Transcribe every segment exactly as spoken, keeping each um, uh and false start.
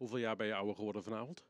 Hoeveel jaar ben je ouder geworden vanavond?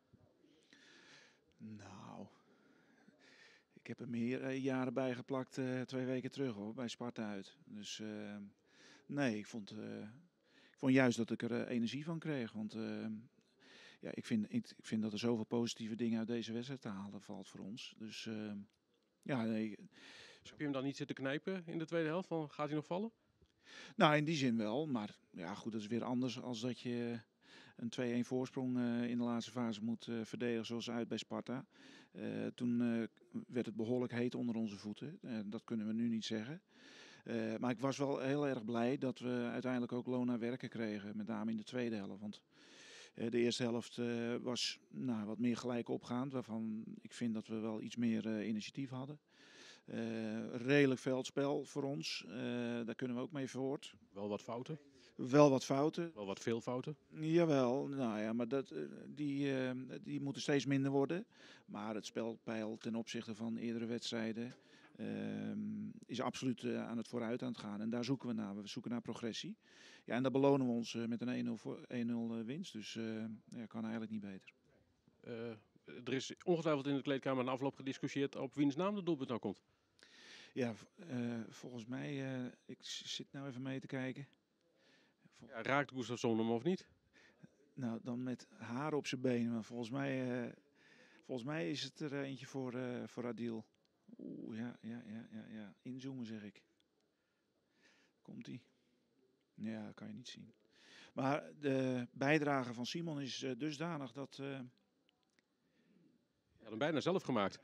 Nou, ik heb er meer eh, jaren bij geplakt eh, twee weken terug hoor, bij Sparta uit. Dus eh, nee, ik vond, eh, ik vond juist dat ik er eh, energie van kreeg. Want eh, ja, ik, vind, ik, ik vind dat er zoveel positieve dingen uit deze wedstrijd te halen valt voor ons. Dus eh, ja, nee. Heb je hem dan niet zitten knijpen in de tweede helft? Van, gaat hij nog vallen? Nou, in die zin wel. Maar ja, goed, dat is weer anders als dat je een twee-een voorsprong uh, in de laatste fase moet uh, verdedigen zoals uit bij Sparta. Uh, toen uh, werd het behoorlijk heet onder onze voeten. Uh, dat kunnen we nu niet zeggen. Uh, maar ik was wel heel erg blij dat we uiteindelijk ook loon naar werken kregen. Met name in de tweede helft. Want uh, de eerste helft uh, was nou, wat meer gelijk opgaand. Waarvan ik vind dat we wel iets meer uh, initiatief hadden. Uh, redelijk veldspel voor ons. Uh, daar kunnen we ook mee voort. Wel wat fouten? Wel wat fouten. Wel wat veel fouten? Jawel, nou ja, maar dat, die, uh, die moeten steeds minder worden. Maar het spelpeil ten opzichte van eerdere wedstrijden uh, is absoluut uh, aan het vooruit aan het gaan. En daar zoeken we naar. We zoeken naar progressie. Ja, en daar belonen we ons uh, met een één nul winst. Dus uh, ja, kan eigenlijk niet beter. Uh, er is ongetwijfeld in de kleedkamer na afloop gediscussieerd op wiens naam de doelpunt nou komt. Ja, uh, volgens mij, uh, ik zit nou even mee te kijken. Ja, raakt Gustafsson hem of niet? Nou, dan met haar op zijn benen. Maar volgens mij, uh, volgens mij is het er eentje voor, uh, voor Adil. Oeh, ja, ja, ja, ja, ja. Inzoomen zeg ik. Komt-ie. Ja, dat kan je niet zien. Maar de bijdrage van Simon is uh, dusdanig dat... Uh... Ja, dan bijna zelf gemaakt.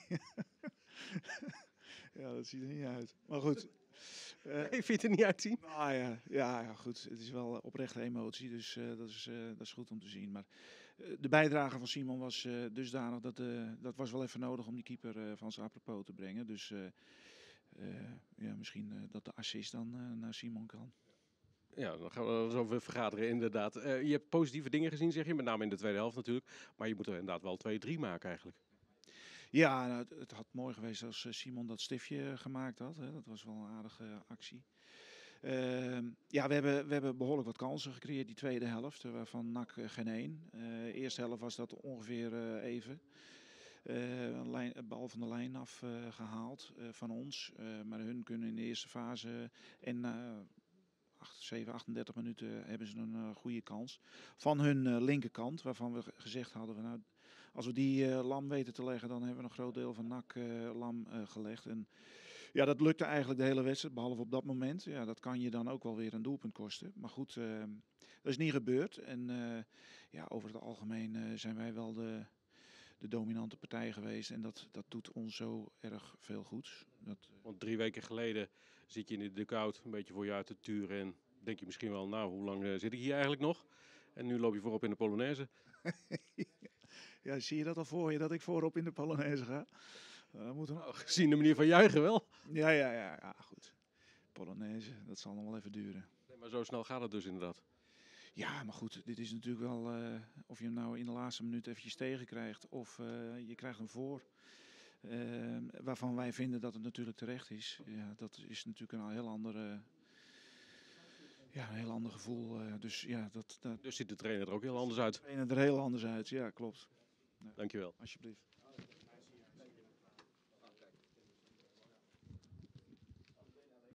Ja, dat ziet er niet uit. Maar goed. Uh, nee, vind je het er niet uitzien? Nou ja, ja, ja, goed. Het is wel oprechte emotie, dus uh, dat, is, uh, dat is goed om te zien. Maar uh, de bijdrage van Simon was uh, dusdanig dat uh, dat was wel even nodig om die keeper uh, van zijn apropos te brengen. Dus uh, uh, ja, misschien uh, dat de assist dan uh, naar Simon kan. Ja, dan gaan we zo weer vergaderen inderdaad. Uh, je hebt positieve dingen gezien, zeg je, met name in de tweede helft natuurlijk. Maar je moet er inderdaad wel twee drie maken eigenlijk. Ja, nou, het, het had mooi geweest als Simon dat stiftje gemaakt had. Hè. Dat was wel een aardige actie. Uh, ja, we hebben, we hebben behoorlijk wat kansen gecreëerd die tweede helft, waarvan N A C geen één. Uh, de eerste helft was dat ongeveer uh, even. Uh, een, lijn, een bal van de lijn af uh, gehaald uh, van ons. Uh, maar hun kunnen in de eerste fase en uh, zeven, achtendertig minuten hebben ze een uh, goede kans. Van hun uh, linkerkant, waarvan we gezegd hadden, nou, als we die uh, lam weten te leggen, dan hebben we een groot deel van N A C uh, lam uh, gelegd. En ja, dat lukte eigenlijk de hele wedstrijd, behalve op dat moment. Ja, dat kan je dan ook wel weer een doelpunt kosten. Maar goed, uh, dat is niet gebeurd. En uh, ja, over het algemeen uh, zijn wij wel de, de dominante partij geweest. En dat, dat doet ons zo erg veel goeds. Dat, uh... Want drie weken geleden zit je in de dugout een beetje voor je uit te turen. En denk je misschien wel, nou, hoe lang uh, zit ik hier eigenlijk nog? En nu loop je voorop in de Polonaise. Ja, zie je dat al voor je, dat ik voorop in de Polonaise ga? Uh, moeten we... nou, gezien de manier van juichen wel. Ja, ja, ja, ja, goed. Polonaise, dat zal nog wel even duren. Nee, maar zo snel gaat het dus inderdaad. Ja, maar goed, dit is natuurlijk wel, uh, of je hem nou in de laatste minuut eventjes tegenkrijgt of uh, je krijgt hem voor. Uh, waarvan wij vinden dat het natuurlijk terecht is. Ja, dat is natuurlijk een heel andere... Ja, een heel ander gevoel. Uh, dus, ja, dat, dat... dus ziet de trainer er ook heel anders uit. De trainer er heel anders uit, ja, klopt. Ja. Dankjewel. Alsjeblieft.